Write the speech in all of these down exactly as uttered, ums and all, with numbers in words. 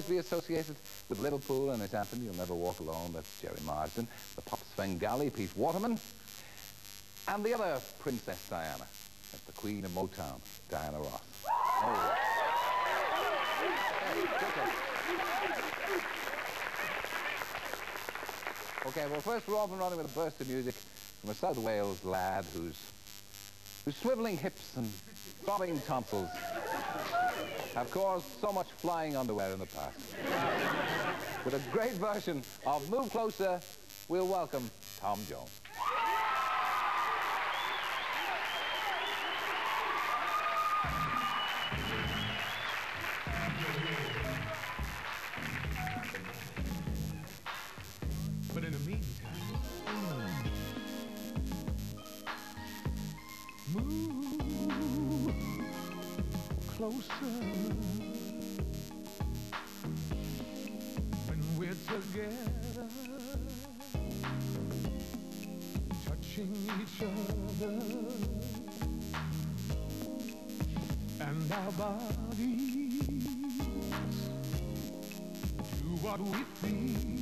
be associated with Liverpool and its anthem, You'll Never Walk Alone, that's Jerry Marsden. The pop Svengali, Pete Waterman. And the other Princess Diana, that's the Queen of Motown, Diana Ross. Oh. Okay, well, first we're off and running with a burst of music from a South Wales lad who's, whose swiveling hips and throbbing tonsils have caused so much flying underwear in the past. With a great version of Move Closer, we'll welcome Tom Jones. But in the meantime, move closer when we're together, touching each other, and our bodies do what we feel.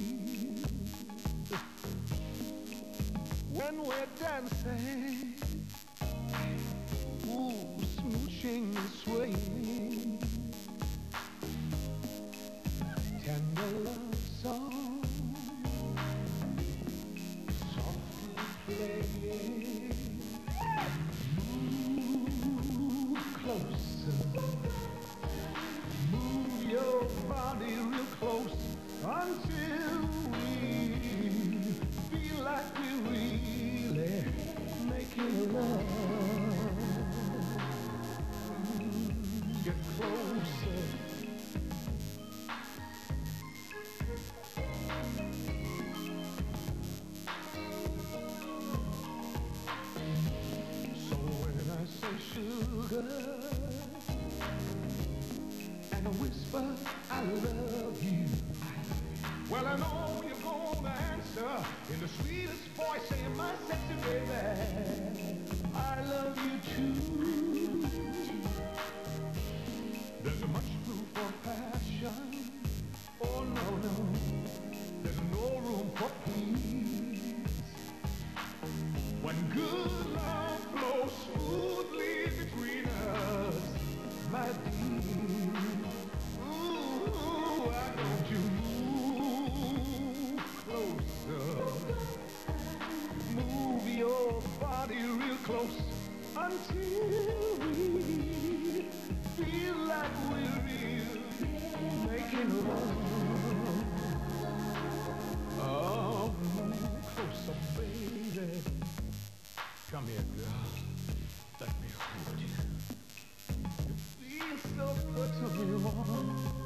When we're dancing, ooh, smooching and swaying, tender love song, softly playing. Move closer, move your body real close until we feel like we really making love. Get closer. So when I say sugar and I whisper I love you, well, I know you're gonna answer in the sweetest voice, saying, my sexy baby, I love you too. There's much room for passion. Oh, no, no. There's no room for peace. When good love flows smoothly between us, my dear. Ooh, why don't you move closer? Move your body real close until we feel like we're real making love. Oh, move closer, baby. Come here, girl. Let me hold you. You feel so good to me, woman.